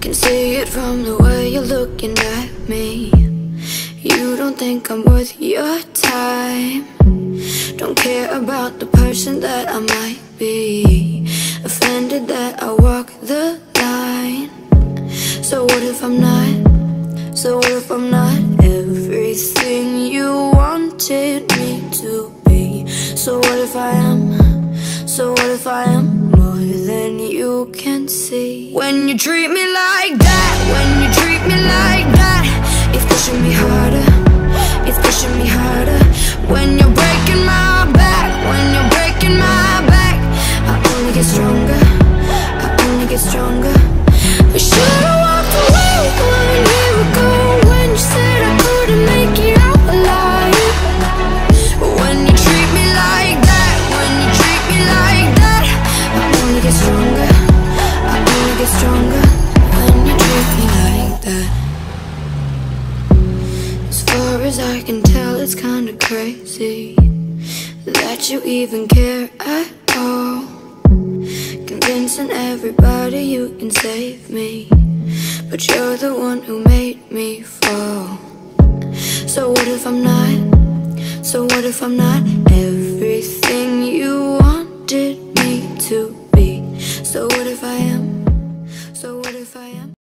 Can see it from the way you're looking at me. You don't think I'm worth your time. Don't care about the person that I might be. Offended that I walk the line. So what if I'm not? So what if I'm not everything you wanted me to be? So what if I am? So what if I am more than you can see? When you treat me like that, when you treat me like that, it's pushing me harder, it's pushing me harder. When you're breaking my back, when you're breaking my back, I only get stronger, I only get stronger. We should've walked away 1 year ago, when you said I couldn't make it out alive. But when you treat me like that, when you treat me like that, I only get stronger, I only get stronger. When you treat me like that. As far as I can tell, it's kinda crazy that you even care at all. Convincing everybody you can save me, but you're the one who made me fall. So what if I'm not? So what if I'm not everything you wanted me to be? So what if I am?